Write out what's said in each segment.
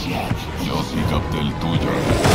Yo sí capté el tuyo.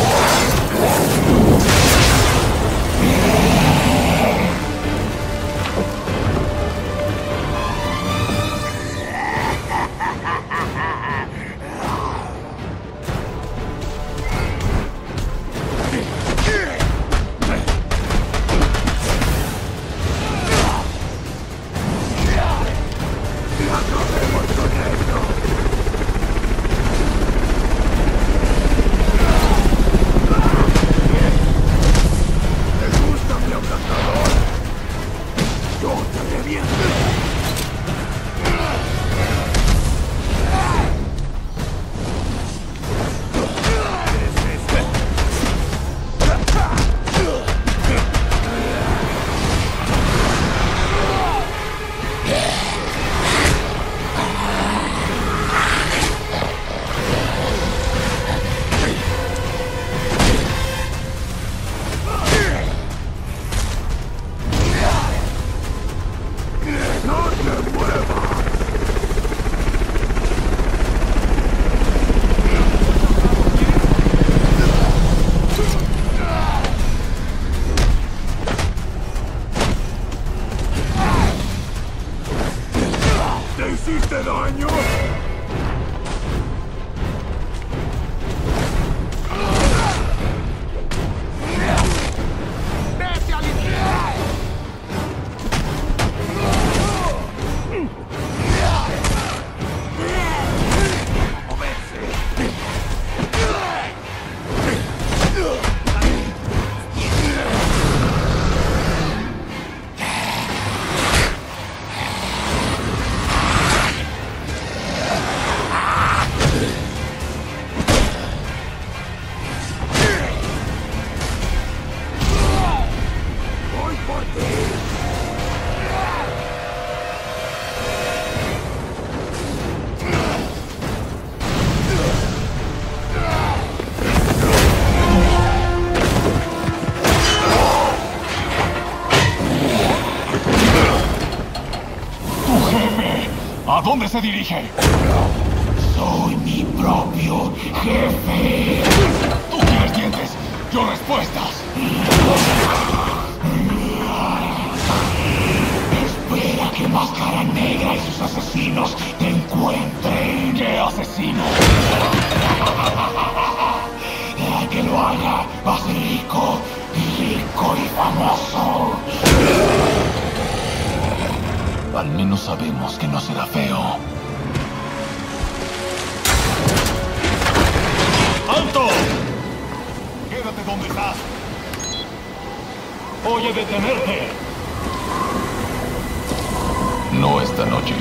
¿Te hiciste daño? ¡Vete al infierno! ¿A dónde se dirige? Soy mi propio jefe. Tú tienes dientes, yo respuestas. Espera que Máscara Negra y sus asesinos te encuentren. ¿Qué asesino? Que lo haga más rico y famoso. Al menos sabemos que no será feo. ¡Alto! Quédate donde estás. Voy a detenerte. No esta noche.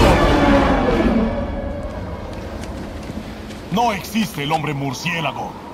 No existe el hombre murciélago.